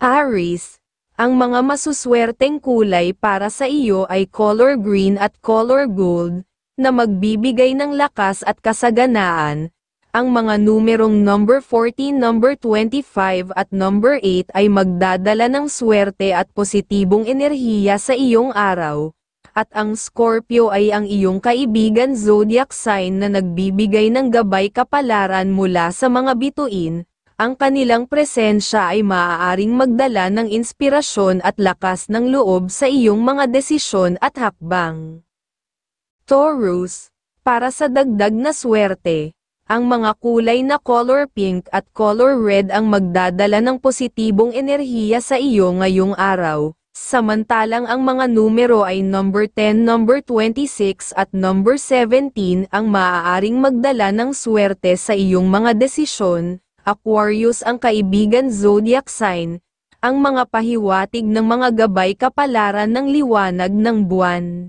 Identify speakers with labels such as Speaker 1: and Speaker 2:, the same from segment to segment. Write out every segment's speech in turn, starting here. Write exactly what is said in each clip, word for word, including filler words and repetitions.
Speaker 1: Aries, ang mga masuswerteng kulay para sa iyo ay color green at color gold, na magbibigay ng lakas at kasaganaan. Ang mga numerong number fourteen, number twenty-five at number eight ay magdadala ng swerte at positibong enerhiya sa iyong araw. At ang Scorpio ay ang iyong kaibigan zodiac sign na nagbibigay ng gabay kapalaran mula sa mga bituin. Ang kanilang presensya ay maaaring magdala ng inspirasyon at lakas ng loob sa iyong mga desisyon at hakbang. Taurus, para sa dagdag na swerte, ang mga kulay na color pink at color red ang magdadala ng positibong enerhiya sa iyo ngayong araw, samantalang ang mga numero ay number ten, number twenty-six at number seventeen ang maaaring magdala ng swerte sa iyong mga desisyon. Aquarius, ang kaibigan zodiac sign, ang mga pahiwatig ng mga gabay kapalaran ng liwanag ng buwan.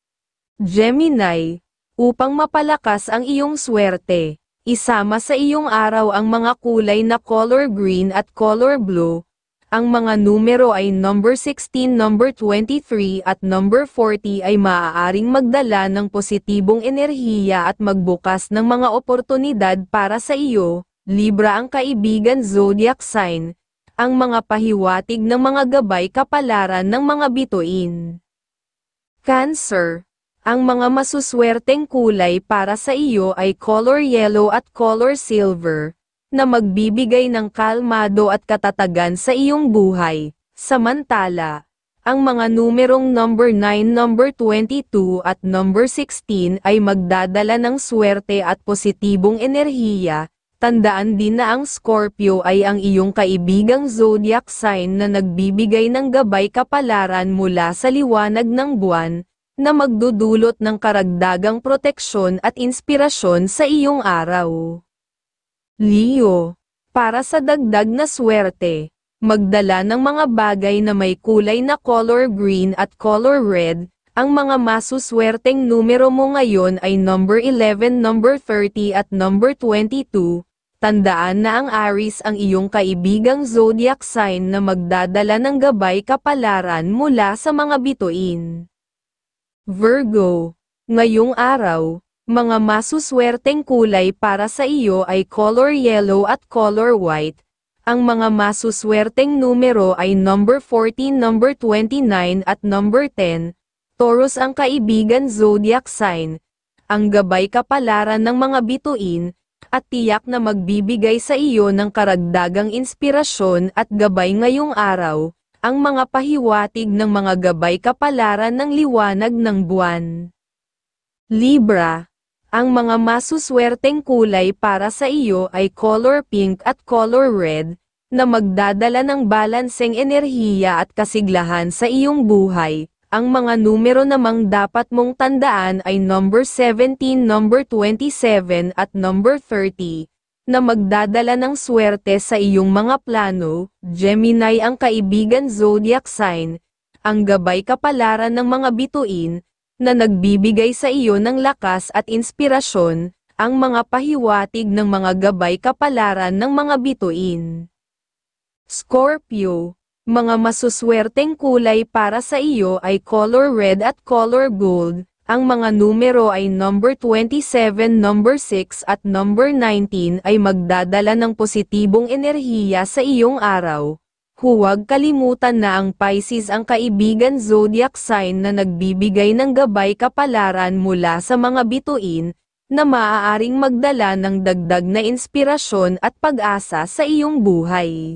Speaker 1: Gemini, upang mapalakas ang iyong swerte, isama sa iyong araw ang mga kulay na color green at color blue. Ang mga numero ay number sixteen, number twenty-three at number forty ay maaaring magdala ng positibong enerhiya at magbukas ng mga oportunidad para sa iyo. Libra, ang kaibigan zodiac sign, ang mga pahiwatig ng mga gabay kapalaran ng mga bituin. Cancer, ang mga masuswerteng kulay para sa iyo ay color yellow at color silver, na magbibigay ng kalmado at katatagan sa iyong buhay. Samantala, ang mga numerong number nine, number twenty-two at number sixteen ay magdadala ng swerte at positibong enerhiya. Tandaan din na ang Scorpio ay ang iyong kaibigang zodiac sign na nagbibigay ng gabay kapalaran mula sa liwanag ng buwan, na magdudulot ng karagdagang proteksyon at inspirasyon sa iyong araw. Leo, para sa dagdag na swerte, magdala ng mga bagay na may kulay na color green at color red. Ang mga masuswerteng numero mo ngayon ay number eleven, number thirty at number twenty-two. Tandaan na ang Aries ang iyong kaibigang zodiac sign na magdadala ng gabay kapalaran mula sa mga bituin. Virgo, ngayong araw, mga masuswerteng kulay para sa iyo ay color yellow at color white. Ang mga masuswerteng numero ay number fourteen, number twenty-nine at number ten. Taurus, ang kaibigan zodiac sign, ang gabay kapalaran ng mga bituin, at tiyak na magbibigay sa iyo ng karagdagang inspirasyon at gabay ngayong araw, ang mga pahiwatig ng mga gabay kapalaran ng liwanag ng buwan. Libra, ang mga masuswerteng kulay para sa iyo ay color pink at color red, na magdadala ng balanseng enerhiya at kasiglahan sa iyong buhay. Ang mga numero namang dapat mong tandaan ay number seventeen, number twenty-seven at number thirty, na magdadala ng swerte sa iyong mga plano. Gemini, ang kaibigan zodiac sign, ang gabay kapalaran ng mga bituin, na nagbibigay sa iyo ng lakas at inspirasyon, ang mga pahiwatig ng mga gabay kapalaran ng mga bituin. Scorpio, mga masuswerteng kulay para sa iyo ay color red at color gold. Ang mga numero ay number twenty-seven, number six at number nineteen ay magdadala ng positibong enerhiya sa iyong araw. Huwag kalimutan na ang Pisces ang kaibigan zodiac sign na nagbibigay ng gabay kapalaran mula sa mga bituin, na maaaring magdala ng dagdag na inspirasyon at pag-asa sa iyong buhay.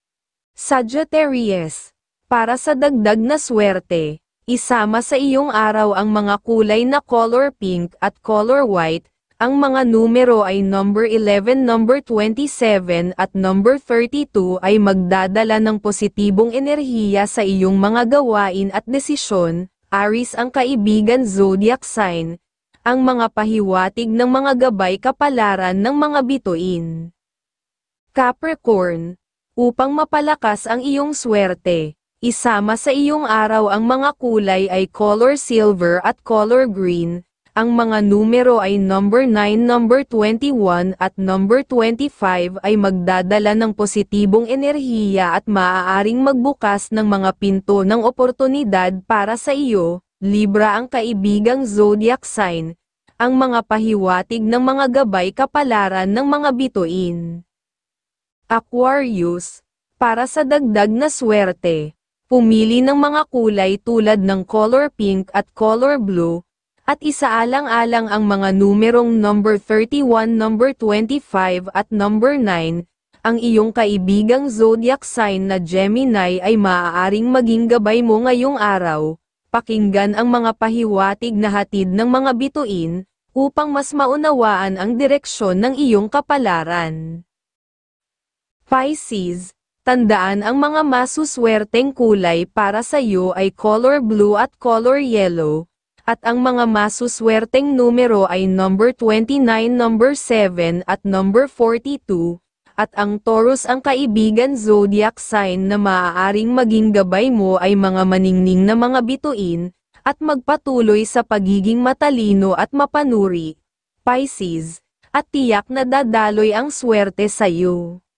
Speaker 1: Sagittarius, para sa dagdag na swerte, isama sa iyong araw ang mga kulay na color pink at color white. Ang mga numero ay number eleven, number twenty-seven at number thirty-two ay magdadala ng positibong enerhiya sa iyong mga gawain at desisyon. Aries, ang kaibigan zodiac sign, ang mga pahiwatig ng mga gabay kapalaran ng mga bituin. Capricorn, upang mapalakas ang iyong swerte, isama sa iyong araw ang mga kulay ay color silver at color green. Ang mga numero ay number nine, number twenty-one at number twenty-five ay magdadala ng positibong enerhiya at maaaring magbukas ng mga pinto ng oportunidad para sa iyo. Libra ang kaibigang zodiac sign. Ang mga pahiwatig ng mga gabay kapalaran ng mga bituin. Aquarius, para sa dagdag na swerte, pumili ng mga kulay tulad ng color pink at color blue, at isaalang-alang ang mga numerong number thirty-one, number twenty-five at number nine, ang iyong kaibigang zodiac sign na Gemini ay maaaring maging gabay mo ngayong araw. Pakinggan ang mga pahiwatig na hatid ng mga bituin, upang mas maunawaan ang direksyon ng iyong kapalaran. Pisces, tandaan ang mga masuswerteng kulay para sa iyo ay color blue at color yellow, at ang mga masuswerteng numero ay number twenty-nine, number seven at number forty-two, at ang Taurus ang kaibigan zodiac sign na maaaring maging gabay mo ay mga maningning na mga bituin, at magpatuloy sa pagiging matalino at mapanuri, Pisces, at tiyak na dadaloy ang swerte sa iyo.